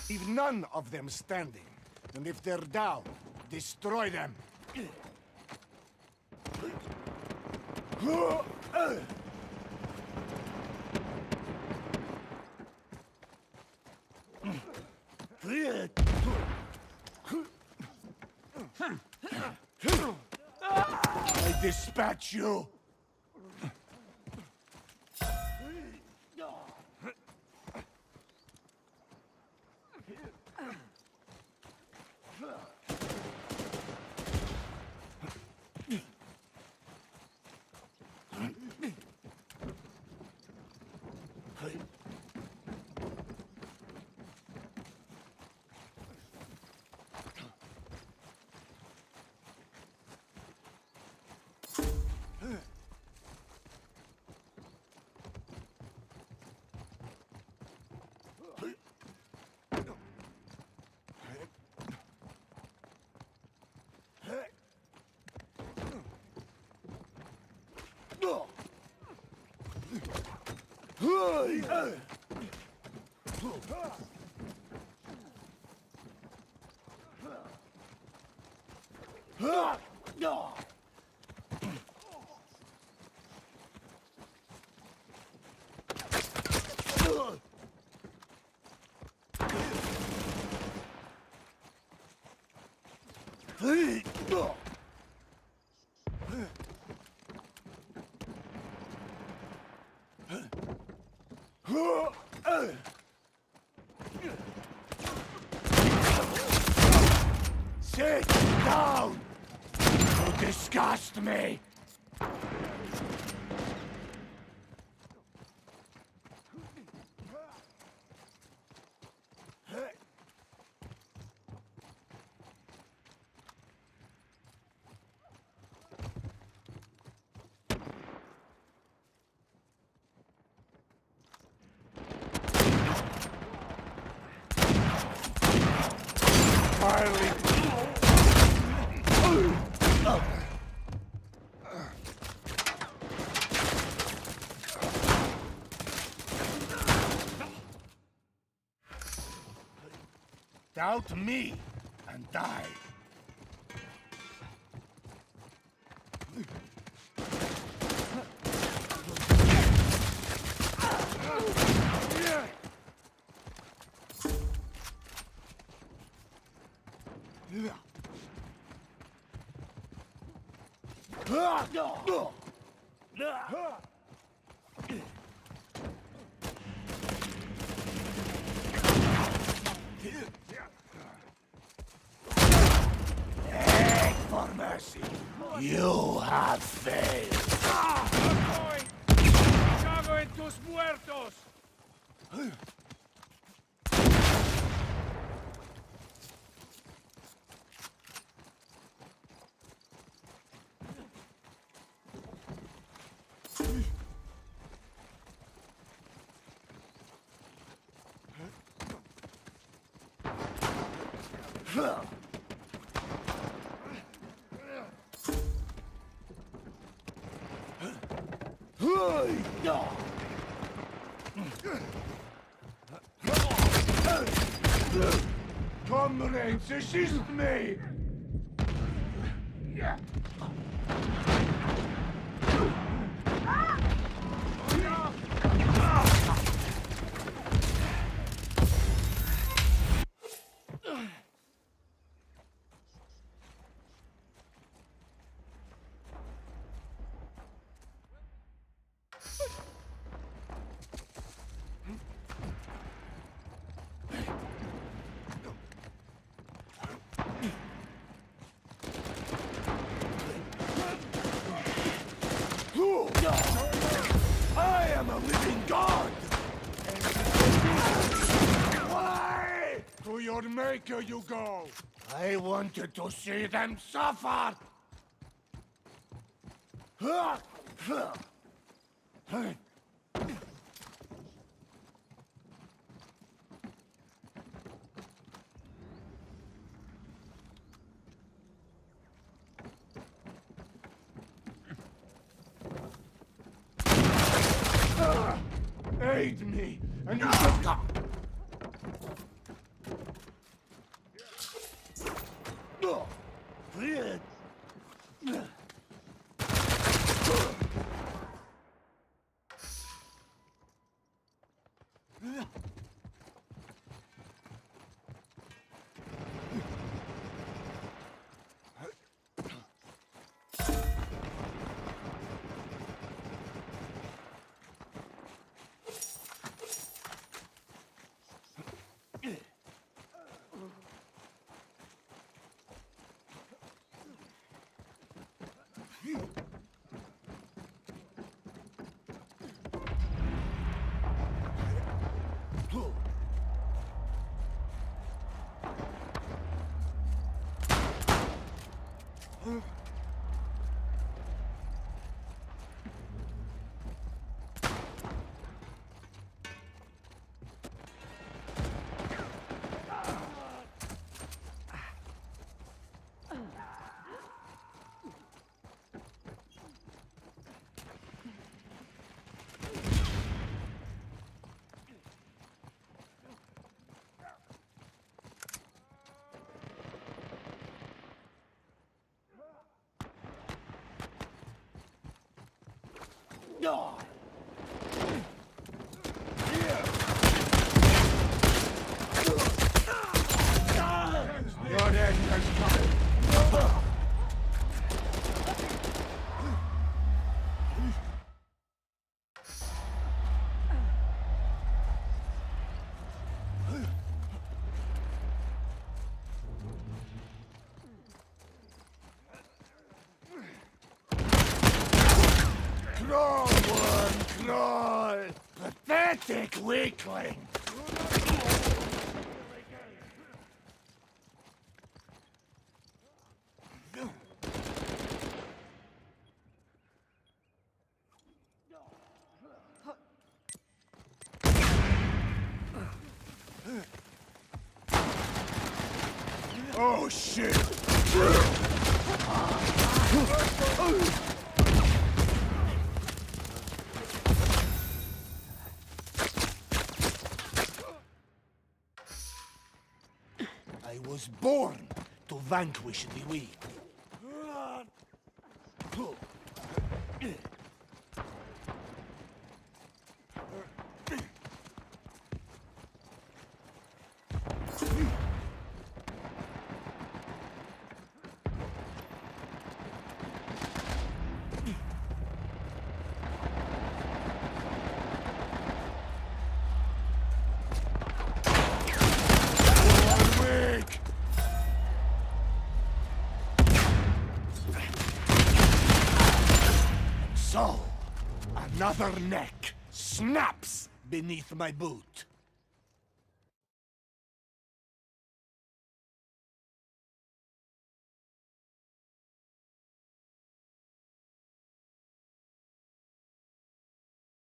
Leave none of them standing. And if they're down, destroy them. I dispatch you. Sit down! You disgust me! Finally. Doubt me and die. Beg for mercy. You have failed. ¡Cago en tus muertos! Comrades, assist me! I am a living god! Why? To your maker you go! I wanted to see them suffer! Aid me, and you shall come. Your end has come. Crawl, worm, crawl! Pathetic weakling! Oh shit! I was born to vanquish the weak. So, another neck snaps beneath my boot.